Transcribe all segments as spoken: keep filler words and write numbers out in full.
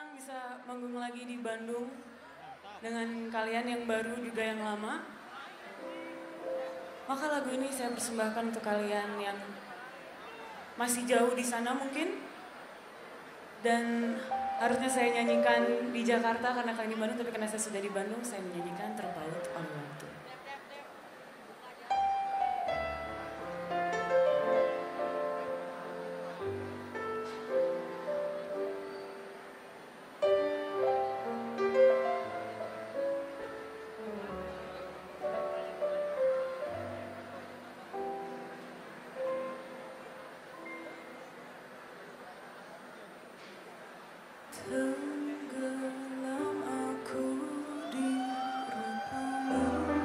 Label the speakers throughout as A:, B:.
A: senang bisa manggung lagi di Bandung dengan kalian yang baru juga yang lama. Maka lagu ini saya persembahkan untuk kalian yang masih jauh di sana mungkin. Dan harusnya saya nyanyikan di Jakarta karena kalian di Bandung, tapi karena saya sudah di Bandung, saya menyanyikan Terpaut oleh Waktu. Tenggelam aku di rupamu,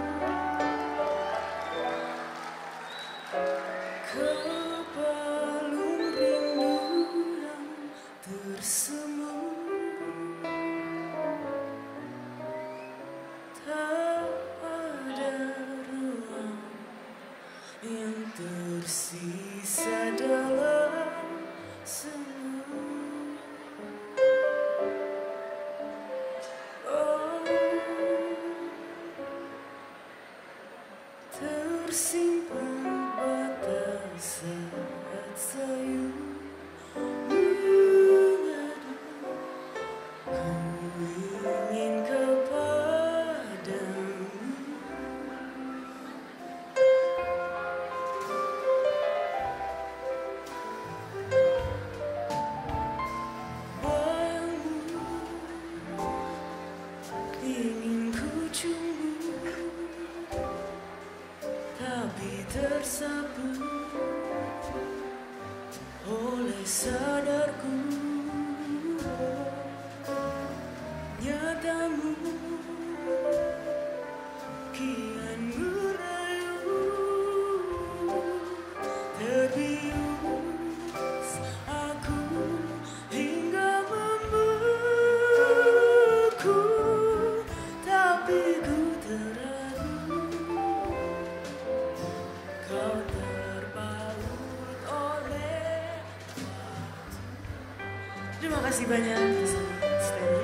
A: kepalung rindu yang tersemu, tak ada ruang yang tersisa dalam semu. Tersimpan batas saat sayu mengadu, ku ingin kepadamu. Bayangmu ingin ku cumbu, tapi tersapu oleh sadarku. Nyatamu kian merayu, terbius aku hingga membeku, tapi ku teradu. Kau terpaut oleh waktu. Terima kasih banyak. Stanley.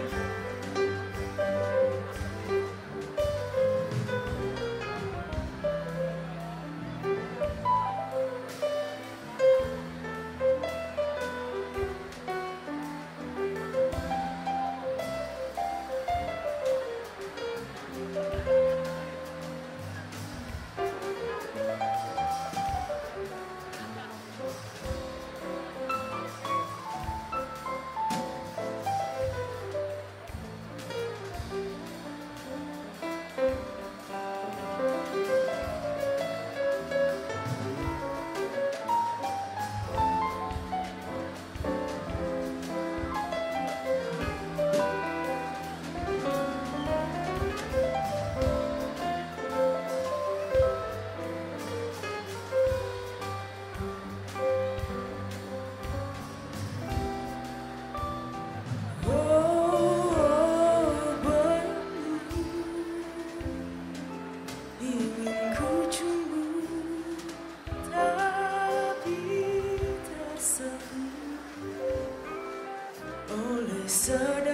A: Oleh